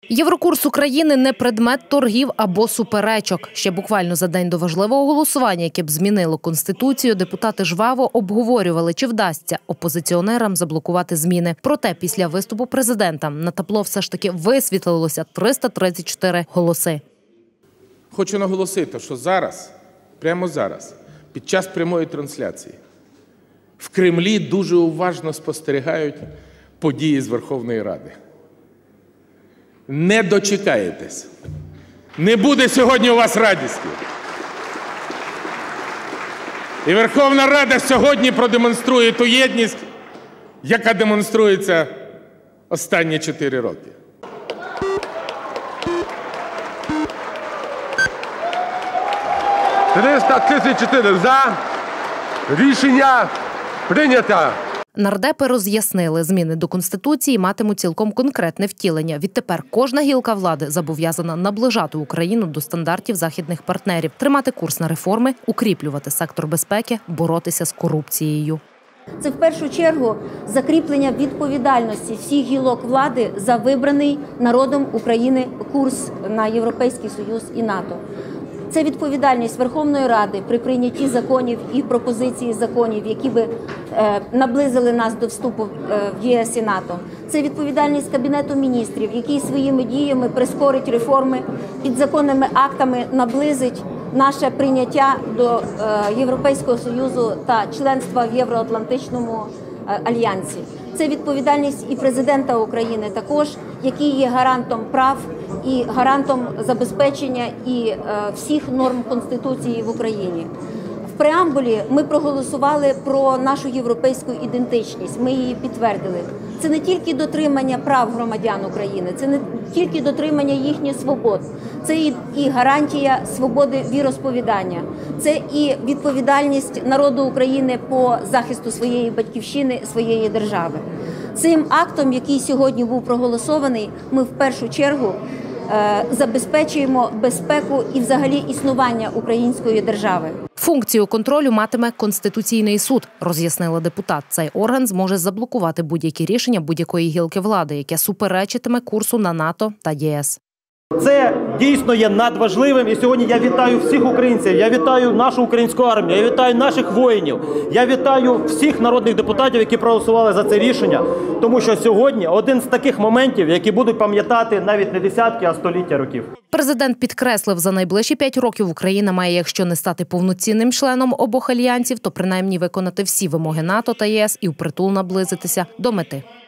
Єврокурс України – не предмет торгів або суперечок. Ще буквально за день до важливого голосування, яке б змінило Конституцію, депутати жваво обговорювали, чи вдасться опозиціонерам заблокувати зміни. Проте після виступу президента на табло все ж таки висвітлилося 334 голоси. Хочу наголосити, що зараз, прямо зараз, під час прямої трансляції, в Кремлі дуже уважно спостерігають події з Верховної Ради. Не дочекаєтесь. Не буде сьогодні у вас радісті. І Верховна Рада сьогодні продемонструє ту єдність, яка демонструється останні 4 роки. «334 за. Рішення прийнято». Нардепи роз'яснили, зміни до Конституції матимуть цілком конкретне втілення. Відтепер кожна гілка влади зобов'язана наближати Україну до стандартів західних партнерів, тримати курс на реформи, укріплювати сектор безпеки, боротися з корупцією. Це в першу чергу закріплення відповідальності всіх гілок влади за вибраний народом України курс на Європейський Союз і НАТО. Це відповідальність Верховної Ради при прийнятті законів і пропозиції законів, які би наблизили нас до вступу в ЄС і НАТО. Це відповідальність Кабінету міністрів, який своїми діями прискорить реформи, підзаконними актами наблизить наше прийняття до Європейського Союзу та членства в Євроатлантичному альянсі. Це відповідальність і президента України також, який є гарантом прав і гарантом забезпечення і всіх норм Конституції в Україні. В преамбулі ми проголосували про нашу європейську ідентичність, ми її підтвердили. Це не тільки дотримання прав громадян України, це не тільки дотримання їхніх свобод, це і гарантія свободи віросповідання, це і відповідальність народу України по захисту своєї батьківщини, своєї держави. Цим актом, який сьогодні був проголосований, ми в першу чергу забезпечуємо безпеку і взагалі існування української держави. Функцію контролю матиме Конституційний суд, роз'яснила депутат. Цей орган зможе заблокувати будь-які рішення будь-якої гілки влади, яке суперечитиме курсу на НАТО та ЄС. Це дійсно є надважливим, і сьогодні я вітаю всіх українців, я вітаю нашу українську армію, я вітаю наших воїнів, я вітаю всіх народних депутатів, які проголосували за це рішення, тому що сьогодні один з таких моментів, які будуть пам'ятати навіть не десятки, а століття років. Президент підкреслив, за найближчі 5 років Україна має, якщо не стати повноцінним членом обох альянсів, то принаймні виконати всі вимоги НАТО та ЄС і впритул наблизитися до мети.